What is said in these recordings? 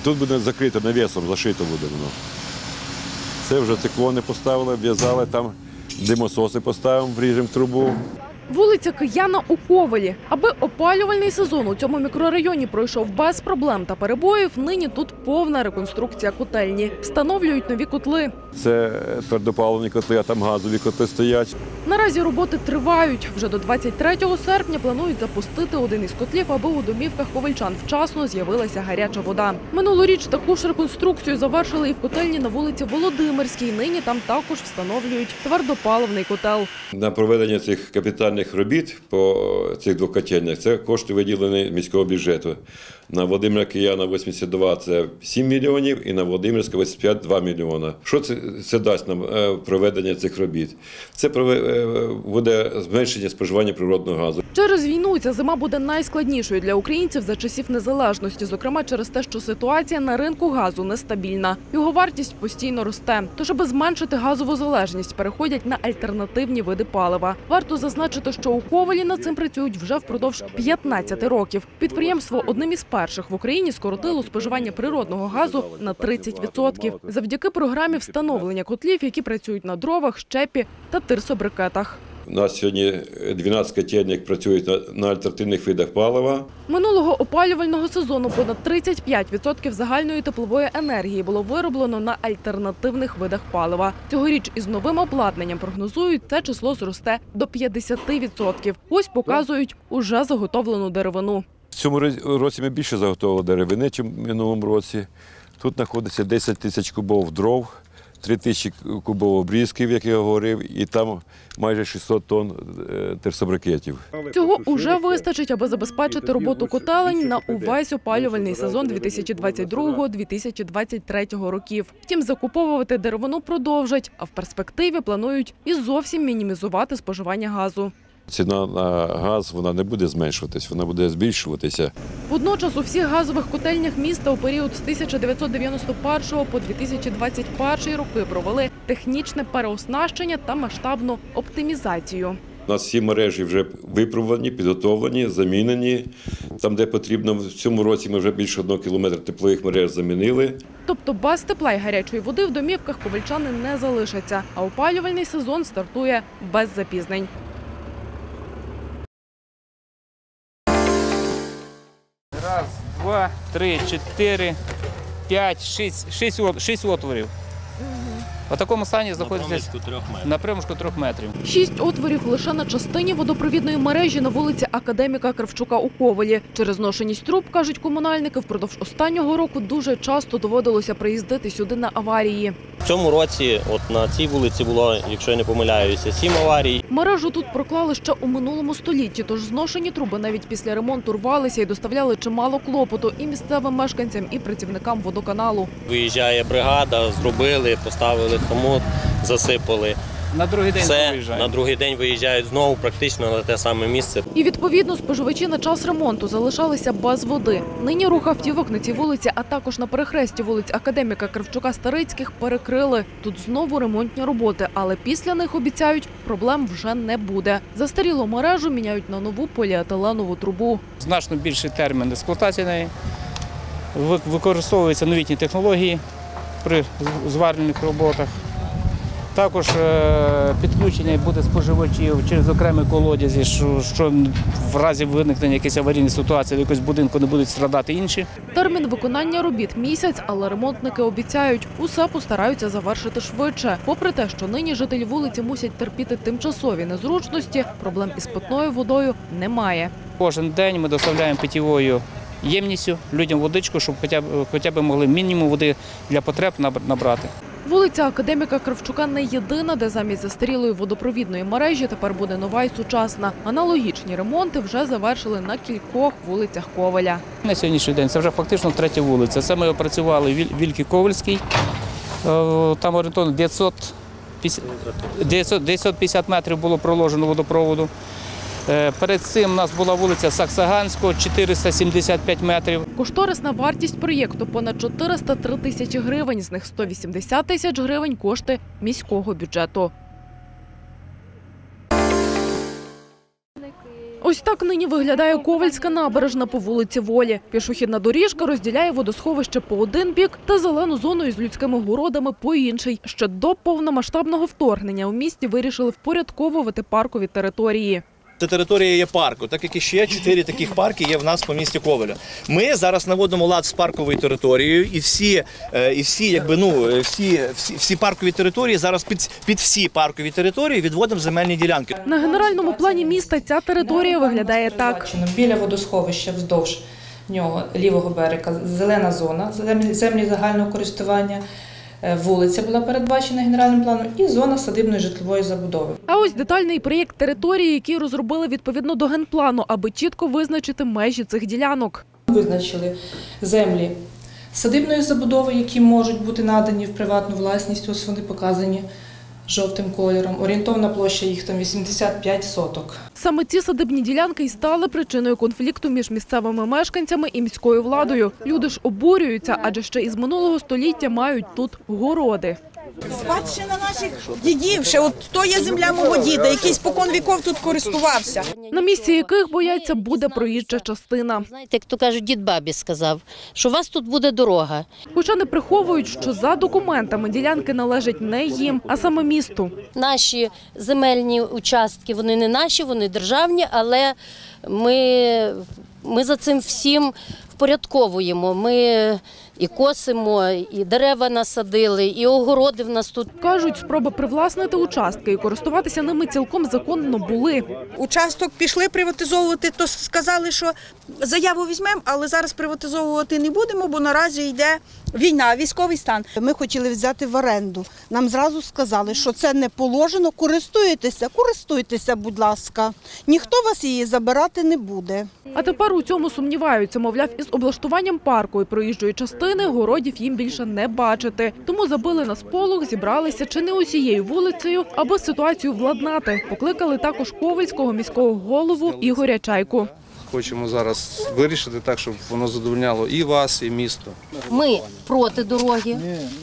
Тут буде закрито навісом, зашито буде воно. Це вже циклони поставили, в'язали, там димососи поставимо, вріжемо в трубу. Вулиця Кияна у Ковелі. Аби опалювальний сезон у цьому мікрорайоні пройшов без проблем та перебоїв, нині тут повна реконструкція котельні. Встановлюють нові котли. Це твердопаливні котли, а там газові котли стоять. Наразі роботи тривають. Вже до 23 серпня планують запустити один із котлів, аби у домівках ковельчан вчасно з'явилася гаряча вода. Минулоріч таку ж реконструкцію завершили і в котельні на вулиці Володимирській. Нині там також встановлюють твердопаливний котел. На проведення цих капітальних робіт по цих двох котельнях це кошти виділені з міського бюджету. На Володимира Кияна 82 – це 7 мільйонів і на Володимирська 85 – 2 мільйона. Що це дасть нам проведення цих робіт? Це буде зменшення споживання природного газу. Через війну ця зима буде найскладнішою для українців за часів незалежності, зокрема через те, що ситуація на ринку газу нестабільна. Його вартість постійно росте. Тож, аби зменшити газову залежність, переходять на альтернативні види палива. Варто зазначити, що у Ковелі над цим працюють вже впродовж 15 років. Підприємство одним із перших в Україні скоротило споживання природного газу на 30%. Завдяки програмі встановлення котлів, які працюють на дровах, щепі та тирсобрикетах. У нас сьогодні 12 котельних працюють на альтернативних видах палива. Минулого опалювального сезону понад 35% загальної теплової енергії було вироблено на альтернативних видах палива. Цьогоріч із новим обладнанням прогнозують, це число зросте до 50%. Ось показують уже заготовлену деревину. В цьому році ми більше заготовили деревини, ніж в минулому році. Тут знаходиться 10 тисяч кубов дров, 3 тисячі кубов обрізків, як я говорив, і там майже 600 тонн тирсобрикетів. Цього уже вистачить, аби забезпечити роботу котелень на увесь опалювальний сезон 2022-2023 років. Втім, закуповувати деревину продовжать, а в перспективі планують і зовсім мінімізувати споживання газу. Ціна на газ вона не буде зменшуватись, вона буде збільшуватися. Водночас у всіх газових котельнях міста у період з 1991 по 2021 роки провели технічне переоснащення та масштабну оптимізацію. У нас всі мережі вже випробувані, підготовлені, замінені. Там, де потрібно, в цьому році ми вже більше 1 кілометра теплових мереж замінили. Тобто без тепла і гарячої води в домівках ковельчани не залишаться, а опалювальний сезон стартує без запізнень. Раз, два, три, 4, 5, 6 отворів. У такому стані знаходиться на проміжку 3 метрів. 6 отворів лише на частині водопровідної мережі на вулиці Академіка Кравчука у Ковелі. Через зношеність труб, кажуть комунальники, впродовж останнього року дуже часто доводилося приїздити сюди на аварії. В цьому році на цій вулиці було, якщо я не помиляюся, 7 аварій. Мережу тут проклали ще у минулому столітті, тож зношені труби навіть після ремонту рвалися і доставляли чимало клопоту і місцевим мешканцям, і працівникам водоканалу. Виїжджає бригада, зробили, поставили хомут, засипали. На другий день виїжджають. На другий день виїжджають знову практично на те саме місце. І відповідно споживачі на час ремонту залишалися без води. Нині рух автівок на цій вулиці, а також на перехресті вулиць Академіка Кравчука Старицьких перекрили. Тут знову ремонтні роботи, але після них, обіцяють, проблем вже не буде. Застарілу мережу міняють на нову поліетиленову трубу. Значно більший термін експлуатації неї. Використовуються новітні технології при зварювальних роботах. Також підключення буде споживачів через окремі колодязі, що в разі виникнення якоїсь аварійної ситуації в якомусь будинку не будуть страдати інші. Термін виконання робіт – місяць, але ремонтники обіцяють, усе постараються завершити швидше. Попри те, що нині жителі вулиці мусять терпіти тимчасові незручності, проблем із питною водою немає. Кожен день ми доставляємо питьовою ємністю людям водичку, щоб хоча б могли мінімум води для потреб набрати. Вулиця Академіка Кравчука не єдина, де замість застарілої водопровідної мережі тепер буде нова і сучасна. Аналогічні ремонти вже завершили на кількох вулицях Ковеля. На сьогоднішній день це вже фактично 3-я вулиця. Це ми опрацювали Вільки-Ковельський, там орієнтовно 950 метрів було проложено водопроводу. Перед цим у нас була вулиця Саксаганського, 475 метрів. Кошторисна вартість проєкту – понад 403 тисячі гривень, з них 180 тисяч гривень – кошти міського бюджету. Ось так нині виглядає Ковельська набережна по вулиці Волі. Пішохідна доріжка розділяє водосховище по один бік та зелену зону із людськими городами по інший. Ще до повномасштабного вторгнення у місті вирішили впорядковувати паркові території. Це територія є парку, так як і ще 4 таких парки є в нас по місті Ковеля. Ми зараз наводимо лад з парковою територією і всі паркові території зараз під всі паркові території відводимо земельні ділянки. На генеральному плані міста ця територія виглядає так. Біля водосховища вздовж нього лівого берега зелена зона, землі загального користування. Вулиця була передбачена генеральним планом і зона садибної житлової забудови. А ось детальний проєкт території, який розробили відповідно до генплану, аби чітко визначити межі цих ділянок. Визначили землі садибної забудови, які можуть бути надані в приватну власність, ось вони показані жовтим кольором. Орієнтовна площа їх там 85 соток. Саме ці садибні ділянки й стали причиною конфлікту між місцевими мешканцями і міською владою. Люди ж обурюються, адже ще із минулого століття мають тут городи. Спадщина наших дідів, ще от то є земля мого діда, який спокон віков тут користувався. На місці яких, бояться, буде проїжджа частина. Знаєте, як то кажуть, дід бабі сказав, що у вас тут буде дорога. Хоча не приховують, що за документами ділянки належать не їм, а саме місту. Наші земельні участки, вони не наші, вони державні, але ми за цим всім впорядковуємо. Ми і косимо, і дерева насадили, і огороди в нас тут. Кажуть, спроби привласнити участки і користуватися ними цілком законно були. Участок пішли приватизовувати, то сказали, що заяву візьмемо, але зараз приватизовувати не будемо, бо наразі йде війна, військовий стан. Ми хотіли взяти в оренду. Нам зразу сказали, що це не положено, користуйтеся, будь ласка. Ніхто вас її забирати не буде. А тепер у цьому сумніваються, мовляв, із облаштуванням парку і проїжджої частини городів їм більше не бачити. Тому забили на сполох, зібралися чи не усією вулицею, аби ситуацію владнати. Покликали також ковельського міського голову Ігоря Чайку. Хочемо зараз вирішити так, щоб воно задовольняло і вас, і місто. Ми проти дороги.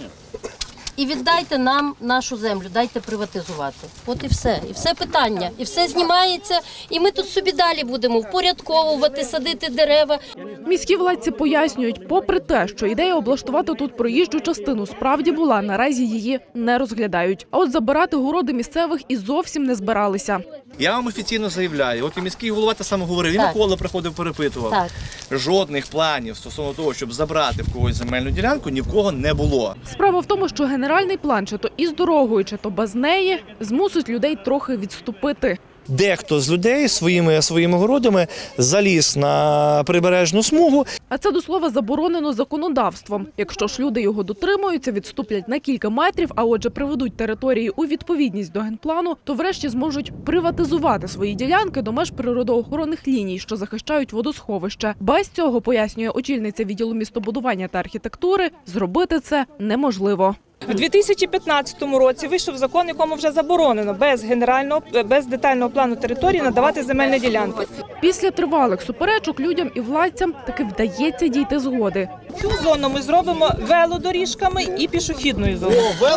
І віддайте нам нашу землю, дайте приватизувати. От і все. І все питання. І все знімається, і ми тут собі далі будемо впорядковувати, садити дерева. Міські владці пояснюють, попри те, що ідея облаштувати тут проїжджу частину справді була, наразі її не розглядають. А от забирати городи місцевих і зовсім не збиралися. Я вам офіційно заявляю, от і міський голова те саме говорив, він Микола приходив, перепитував. Так. Жодних планів стосовно того, щоб забрати в когось земельну ділянку, ні в кого не було. Справа в тому, що генеральний план, чи то із дорогою, чи то без неї, змусить людей трохи відступити. Дехто з людей своїми городами заліз на прибережну смугу. А це, до слова, заборонено законодавством. Якщо ж люди його дотримуються, відступлять на кілька метрів, а отже приведуть території у відповідність до генплану, то врешті зможуть приватизувати свої ділянки до меж природоохоронних ліній, що захищають водосховище. Без цього, пояснює очільниця відділу містобудування та архітектури, зробити це неможливо. У 2015 році вийшов закон, якому вже заборонено без детального плану території надавати земельні ділянки. Після тривалих суперечок людям і владцям таки вдається дійти згоди. Цю зону ми зробимо велодоріжками і пішохідною зоною.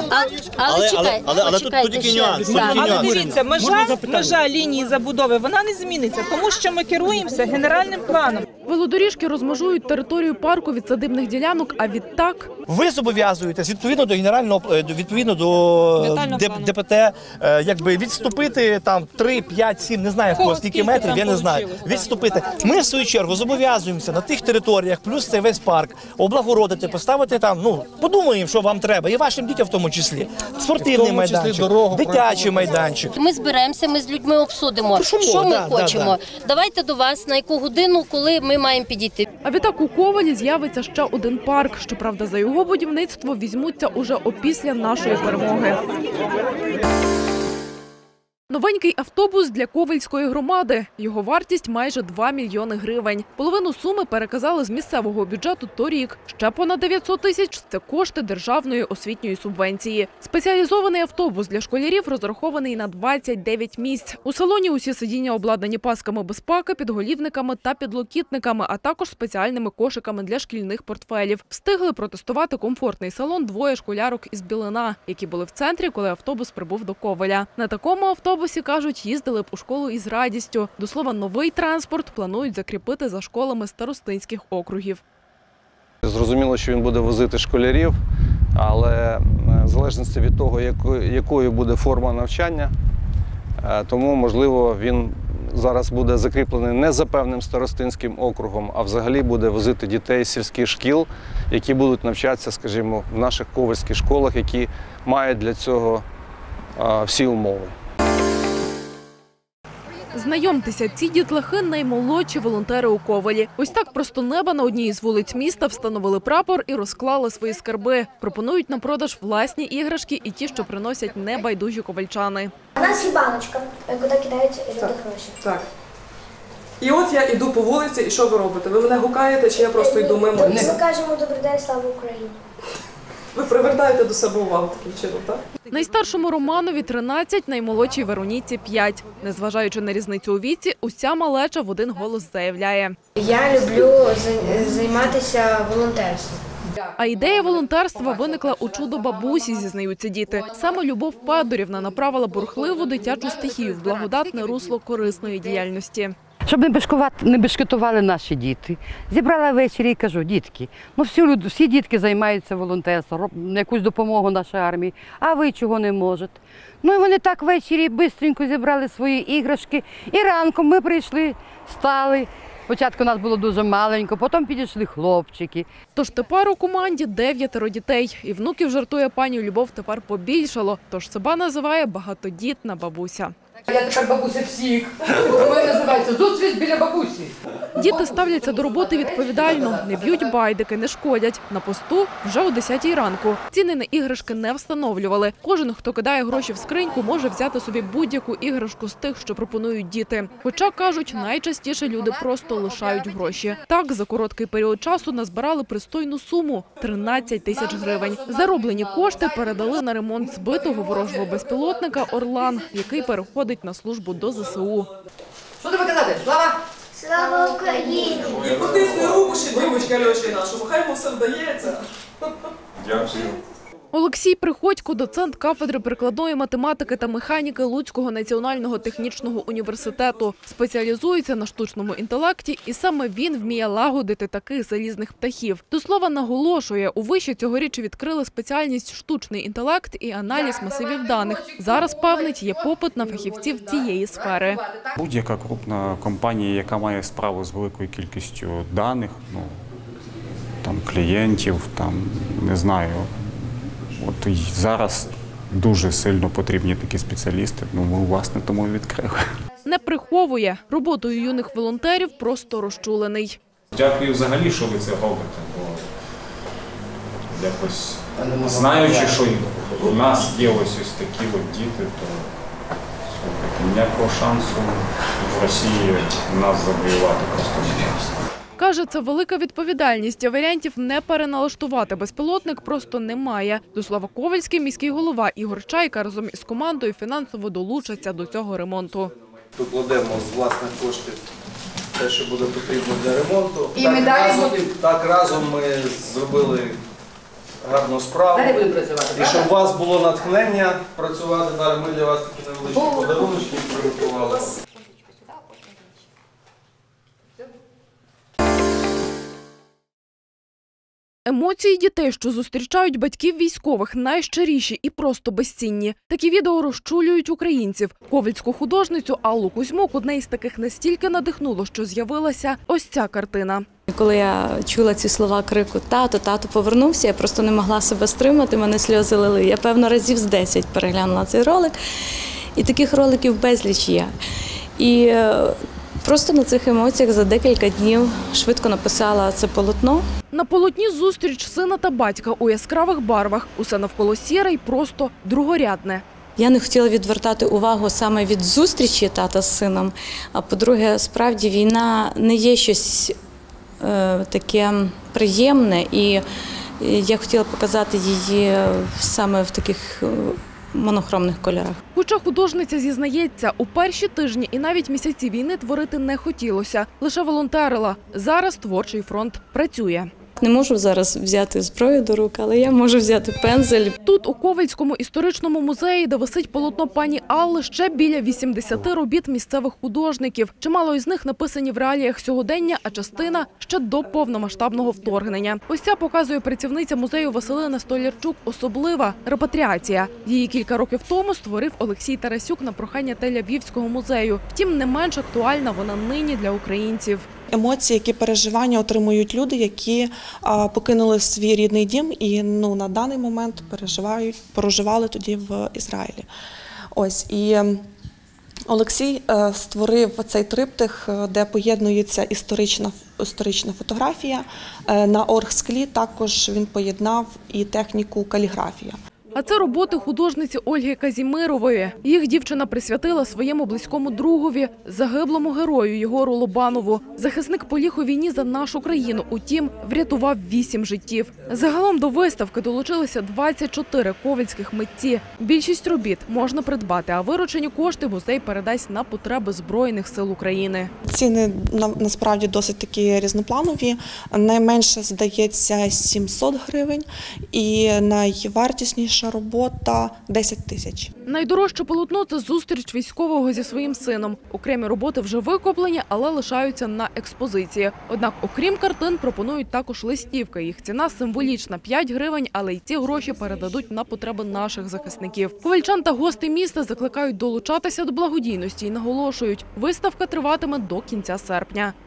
Але тут тільки нюанс. Але дивіться, межа лінії забудови, вона не зміниться, тому що ми керуємося генеральним планом. Велодоріжки розмежують територію парку від садибних ділянок, а відтак Ви зобов'язуєтесь відповідно до ДПТ, якби відступити там 3, 5, 7, не знаю скільки метрів, я не знаю. Відступити. Ми в свою чергу зобов'язуємося на тих територіях, плюс цей весь парк, облагородити, поставити там, подумаємо, що вам треба, і вашим дітям в тому числі. Спортивний майданчик, дитячий майданчик. Ми зберемося, ми з людьми обсудимо, що ми хочемо. Давайте до вас, на яку годину, коли ми маємо підійти. А відтак у Ковелі з'явиться ще один парк. Щоправда, за його будівництво візьмуться уже опісля нашої перемоги. Новенький автобус для Ковельської громади. Його вартість майже 2 мільйони гривень. Половину суми переказали з місцевого бюджету торік. Ще понад 900 тисяч – це кошти державної освітньої субвенції. Спеціалізований автобус для школярів розрахований на 29 місць. У салоні усі сидіння обладнані пасками безпеки, підголівниками та підлокітниками, а також спеціальними кошиками для шкільних портфелів. Встигли протестувати комфортний салон двоє школярок із Білина, які були в центрі, коли автобус прибув до Ковеля. На такому автобусі Новосі, кажуть, їздили б у школу із радістю. До слова, новий транспорт планують закріпити за школами старостинських округів. Зрозуміло, що він буде возити школярів, але в залежності від того, якою буде форма навчання, тому, можливо, він зараз буде закріплений не за певним старостинським округом, а взагалі буде возити дітей з сільських шкіл, які будуть навчатися, скажімо, в наших ковальських школах, які мають для цього всі умови. Знайомтеся, ці дітлахи – наймолодші волонтери у Ковалі. Ось так просто неба на одній із вулиць міста встановили прапор і розклали свої скарби. Пропонують на продаж власні іграшки і ті, що приносять небайдужі ковальчани. У нас є баночка, куди кидають люди гроші. Так. І от я йду по вулиці, і що ви робите? Ви мене гукаєте, чи я просто йду мимо? Ми кажемо «Добрий день, слава Україні». Ви привертаєте до себе увагу таким чином, так? Найстаршому Романові 13, наймолодшій Вероніці 5. Незважаючи на різницю у віці, уся малеча в один голос заявляє. Я люблю займатися волонтерством. А ідея волонтерства виникла у чудо-бабусі, зізнаються діти. Саме Любов Федорівна направила бурхливу дитячу стихію в благодатне русло корисної діяльності. Щоб не бешкетували наші діти. Зібрала ввечері і кажу, дітки, всі дітки займаються волонтерством, якусь допомогу нашій армії, а ви чого не можете? Ну і вони так ввечері швидко зібрали свої іграшки, і ранком ми прийшли, стали. Спочатку нас було дуже маленько, потім підійшли хлопчики. Тож тепер у команді 9 дітей. І внуків, жартує пані Любов, тепер побільшало. Тож себе називає багатодітна бабуся. Я тепер бабуся всіх. У мене називається «Зустріч біля бабусі». Діти ставляться до роботи відповідально, не б'ють байдики, не шкодять. На посту вже о 10-й ранку. Ціни на іграшки не встановлювали. Кожен, хто кидає гроші в скриньку, може взяти собі будь-яку іграшку з тих, що пропонують діти. Хоча, кажуть, найчастіше люди просто лишають гроші. Так, за короткий період часу назбирали пристойну суму – 13 тисяч гривень. Зароблені кошти передали на ремонт збитого ворожого безпілотника «Орлан», який переходить на службу до ЗСУ. Що треба казати? Слава! Слава Україні! І потисни руку ще дівочка Льоші нашому, хай йому все вдається. Дякую. Олексій Приходько – доцент кафедри прикладної математики та механіки Луцького національного технічного університету. Спеціалізується на штучному інтелекті, і саме він вміє лагодити таких залізних птахів. До слова, наголошує, у виші цьогоріч відкрили спеціальність штучний інтелект і аналіз масивів даних. Зараз, певнить, є попит на фахівців цієї сфери. Будь-яка крупна компанія, яка має справу з великою кількістю даних, клієнтів, не знаю. От і зараз дуже сильно потрібні такі спеціалісти, ми, власне, тому і відкрили. Не приховує. Роботою юних волонтерів просто розчулений. Дякую взагалі, що ви це робите, бо якось знаючи, що у нас є ось такі от діти, то ніякого шансу в Росії нас завоювати просто немає. Каже, це велика відповідальність, а варіантів не переналаштувати безпілотник просто немає. До слова, ковальський міський голова Ігор Чайка разом із командою фінансово долучаться до цього ремонту. Покладемо з власних коштів те, що буде потрібно для ремонту. І ми далі разом ми зробили гарну справу. Далі будемо працювати. І щоб у вас було натхнення працювати, далі ми для вас такі невеличкі подарунки приготували. Емоції дітей, що зустрічають батьків військових, найщиріші і просто безцінні. Такі відео розчулюють українців. Ковальську художницю Аллу Кузьмук одне із таких настільки надихнуло, що з'явилася ось ця картина. Коли я чула ці слова крику «Тато, тато повернувся», я просто не могла себе стримати, мене сльози лили. Я, певно, разів з 10 переглянула цей ролик, і таких роликів безліч є. І просто на цих емоціях за декілька днів швидко написала це полотно. На полотні зустріч сина та батька у яскравих барвах. Усе навколо сіре й просто другорядне. Я не хотіла відвертати увагу саме від зустрічі тата з сином, а по-друге, справді війна не є щось таке приємне, і я хотіла показати її саме в таких монохромних кольорах. Хоча художниця зізнається, у перші тижні і навіть місяці війни творити не хотілося, лише волонтерила. Зараз творчий фронт працює. Не можу зараз взяти зброю до рук, але я можу взяти пензель. Тут, у Ковельському історичному музеї, де висить полотно пані Алли, ще біля 80 робіт місцевих художників. Чимало із них написані в реаліях сьогодення, а частина – ще до повномасштабного вторгнення. Ось ця, показує працівниця музею Василина Столярчук, особлива – репатріація. Її кілька років тому створив Олексій Тарасюк на прохання Тель-Авівського музею. Втім, не менш актуальна вона нині для українців. Емоції, які переживання отримують люди, які покинули свій рідний дім і на даний момент проживали тоді в Ізраїлі. Ось, і Олексій створив цей триптих, де поєднується історична фотографія. На оргсклі також він поєднав і техніку каліграфія. А це роботи художниці Ольги Казімирової. Їх дівчина присвятила своєму близькому другові, загиблому герою Єгору Лобанову. Захисник поліг у війні за нашу країну, утім, врятував 8 життів. Загалом до виставки долучилися 24 ковельських митці. Більшість робіт можна придбати, а виручені кошти музей передасть на потреби Збройних сил України. Ціни насправді досить такі різнопланові. Найменше, здається, 700 гривень і найвартісніша робота – 10 тисяч. Найдорожче полотно – це зустріч військового зі своїм сином. Окремі роботи вже викуплені, але лишаються на експозиції. Однак, окрім картин, пропонують також листівки. Їх ціна символічна – 5 гривень, але й ці гроші передадуть на потреби наших захисників. Ковельчан та гости міста закликають долучатися до благодійності і наголошують – виставка триватиме до кінця серпня.